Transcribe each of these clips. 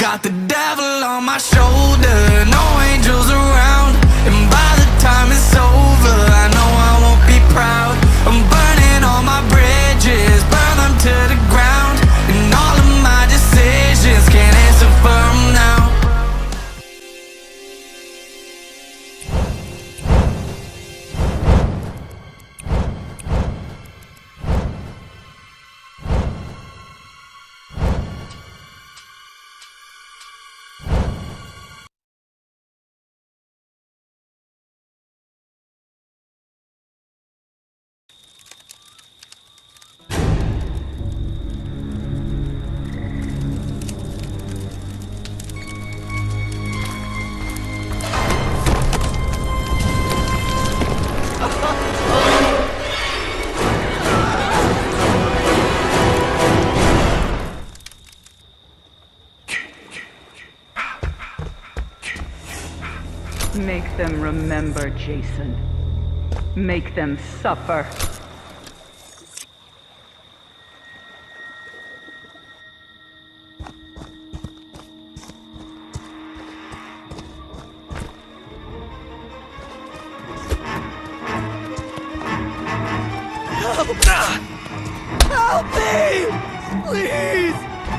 Got the devil on my shoulder, no angels around. And by the time it's over, I know I won't be proud. I'm burning all my bridges, burn them to the ground. And all of my decisions can't answer for them now. Make them remember, Jason. Make them suffer. Help! Help me! Please!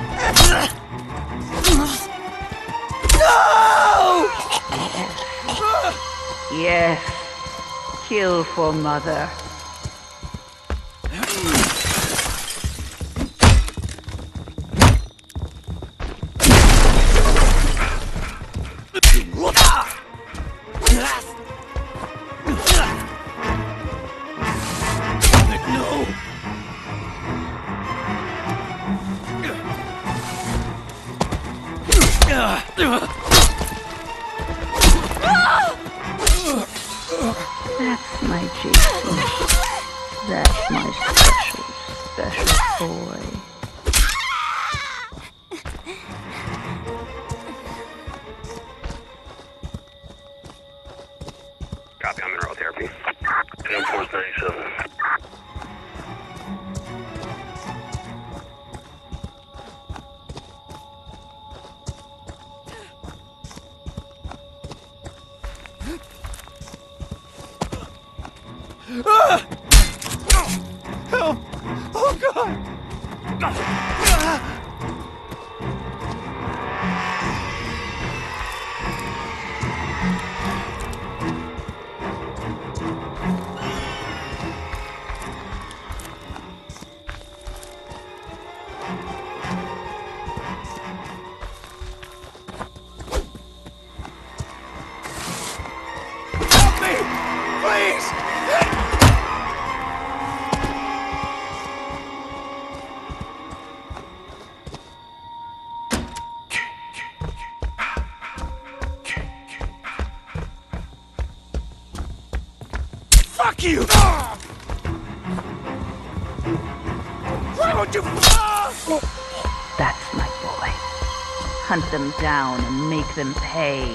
No! Yes. Kill for Mother. That's my Jason. That's my special, special boy. Copy, I'm in mineral therapy. 10-437. Help! Oh God! Help me! Please! Fuck you! Why would you? That's my boy. Hunt them down and make them pay.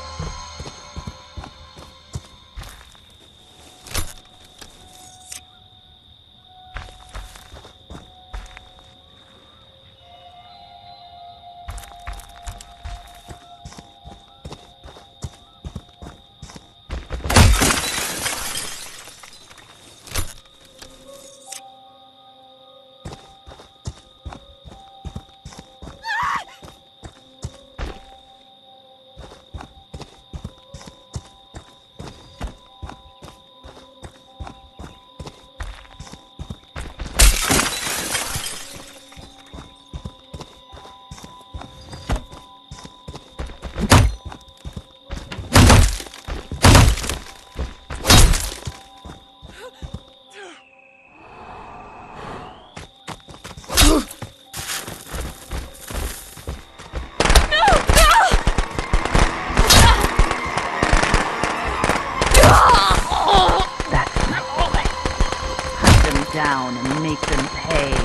Down and make them pay.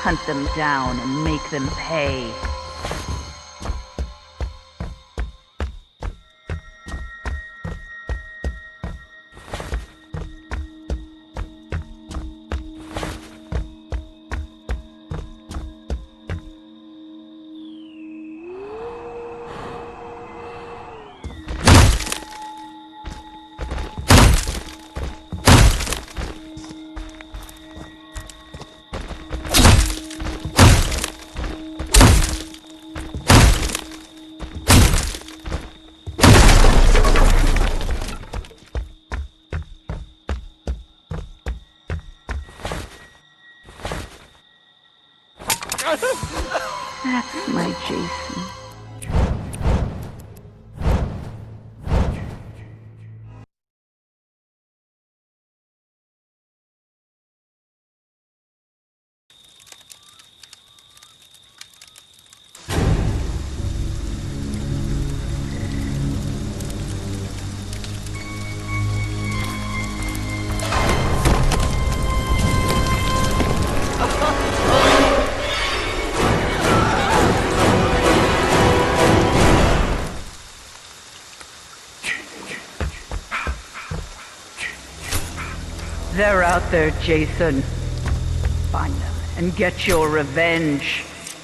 Hunt them down and make them pay. That's my Jason. They're out there, Jason. Find them and get your revenge.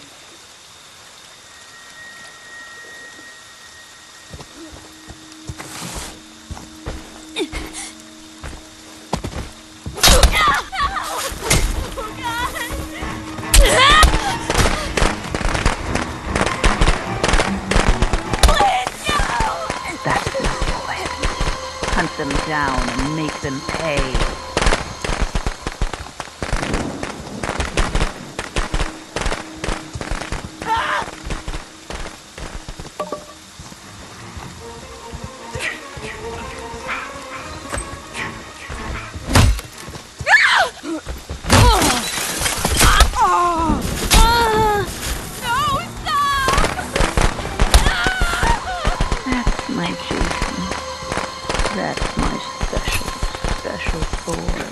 That's my boy. Hunt them down and make them pay. That's my special boy.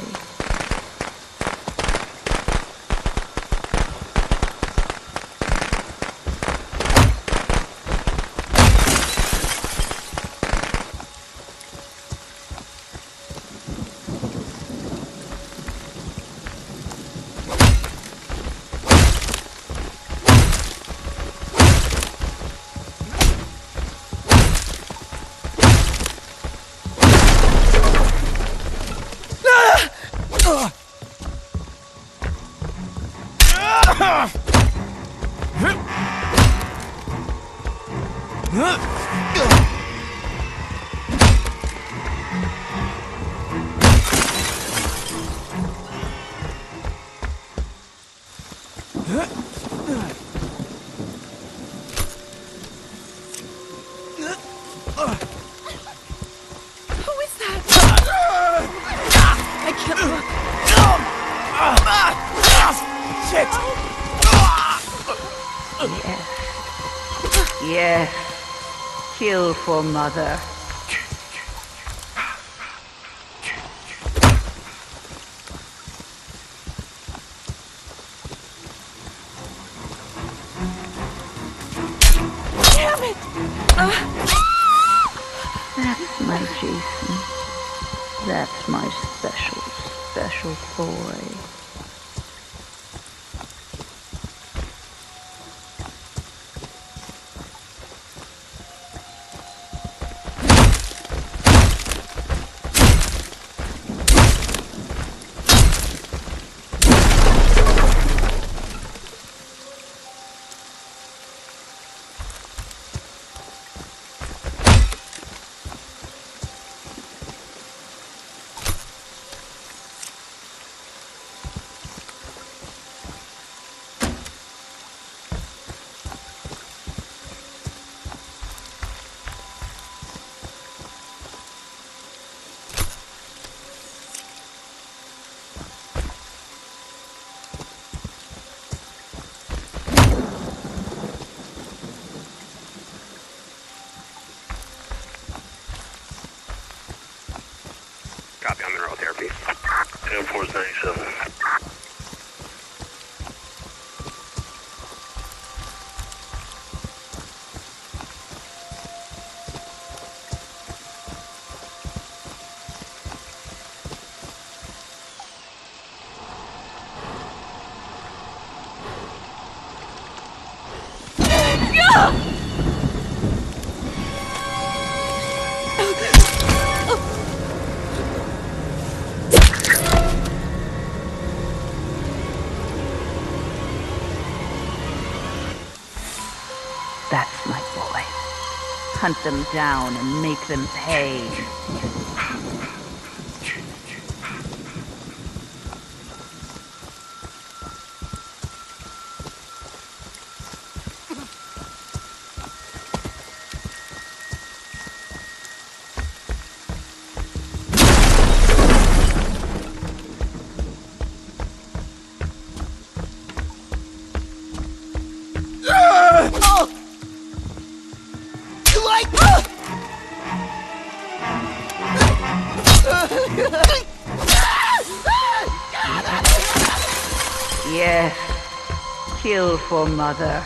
Yes. Kill for mother. Damn it! That's my Jason. That's my special boy. That's my boy. Hunt them down and make them pay. Yes. Kill for mother.